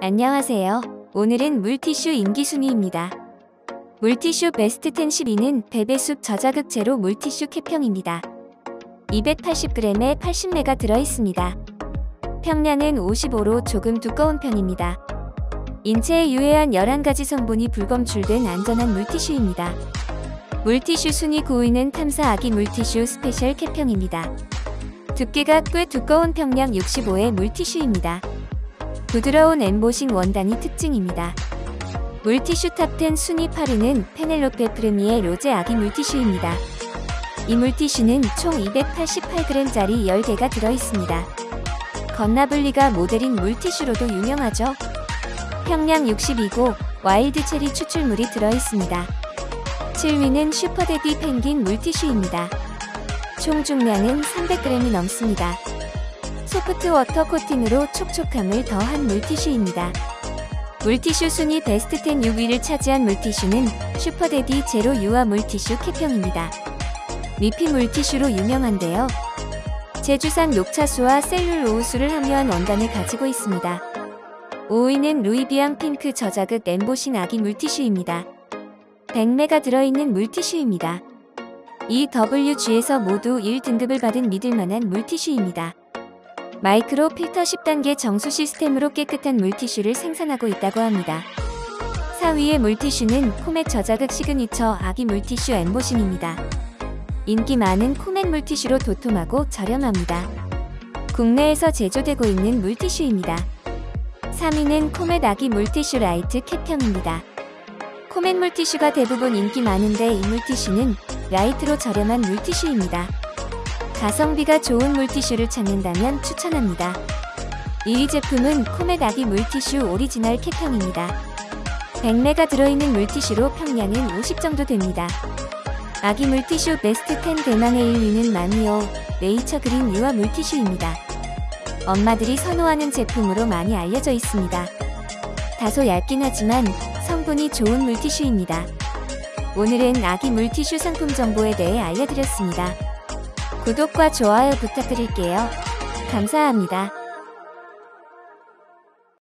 안녕하세요. 오늘은 물티슈 인기 순위입니다. 물티슈 베스트 10 10위는 베베숲 저자극 제로 물티슈 캡형입니다. 280g에 80m가 들어있습니다. 평량은 55로 조금 두꺼운 편입니다. 인체에 유해한 11가지 성분이 불검출된 안전한 물티슈입니다. 물티슈 순위 9위는 탐사 아기 물티슈 스페셜 캡형입니다. 두께가 꽤 두꺼운 평량 65의 물티슈입니다. 부드러운 엠보싱 원단이 특징입니다. 물티슈 탑10 순위 8위는 페넬로페 프레미의 로제 아기 물티슈입니다. 이 물티슈는 총 288g짜리 10개가 들어있습니다. 건나블리가 모델인 물티슈로도 유명하죠. 평량 60이고 와일드 체리 추출물이 들어있습니다. 7위는 슈퍼데디 펭귄 물티슈입니다. 총 중량은 300g이 넘습니다. 소프트 워터 코팅으로 촉촉함을 더한 물티슈입니다. 물티슈 순위 베스트 10 6위를 차지한 물티슈는 슈퍼데디 제로 유화 물티슈 캡형입니다. 미피 물티슈로 유명한데요. 제주산 녹차수와 셀룰로우스를 함유한 원단을 가지고 있습니다. 5위는 루이비앙 핑크 저자극 엠보싱 아기 물티슈입니다. 100m가 들어있는 물티슈입니다. EWG에서 모두 1등급을 받은 믿을만한 물티슈입니다. 마이크로 필터 10단계 정수 시스템으로 깨끗한 물티슈를 생산하고 있다고 합니다. 4위의 물티슈는 코멧 저자극 시그니처 아기 물티슈 엠보싱입니다. 인기 많은 코멧 물티슈로 도톰하고 저렴합니다. 국내에서 제조되고 있는 물티슈입니다. 3위는 코멧 아기 물티슈 라이트 캡형입니다. 코멧 물티슈가 대부분 인기 많은데 이 물티슈는 라이트로 저렴한 물티슈입니다. 가성비가 좋은 물티슈를 찾는다면 추천합니다. 2위 제품은 코멧 아기 물티슈 오리지널 캡형입니다. 100m가 들어있는 물티슈로 평량은 50 정도 됩니다. 아기 물티슈 베스트 10 대망의 1위는 마미오 네이처 그린 유화 물티슈입니다. 엄마들이 선호하는 제품으로 많이 알려져 있습니다. 다소 얇긴 하지만 성분이 좋은 물티슈입니다. 오늘은 아기 물티슈 상품 정보에 대해 알려드렸습니다. 구독과 좋아요 부탁드릴게요. 감사합니다.